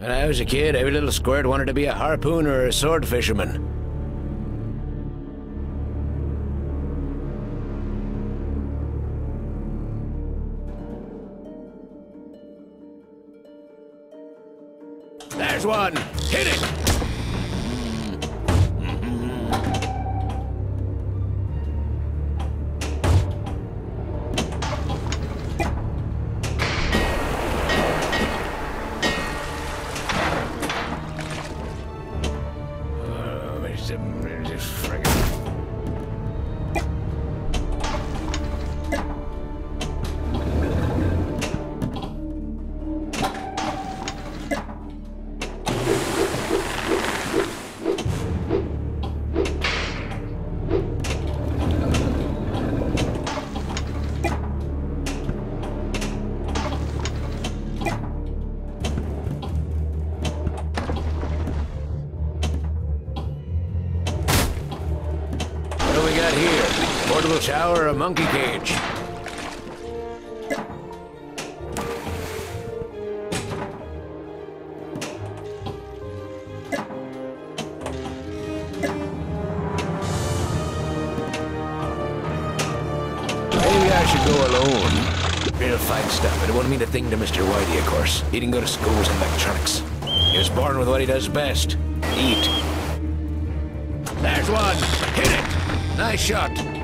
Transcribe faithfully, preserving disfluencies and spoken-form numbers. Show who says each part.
Speaker 1: When I was a kid, every little squirt wanted to be a harpooner or a sword fisherman. There's one! Hit it! Portable shower or a monkey cage? Maybe I should go alone. Real fine stuff. I don't want to mean a thing to Mister Whitey, of course. He didn't go to school in electronics. He was born with what he does best. Eat. There's one. Hit it. Nice shot.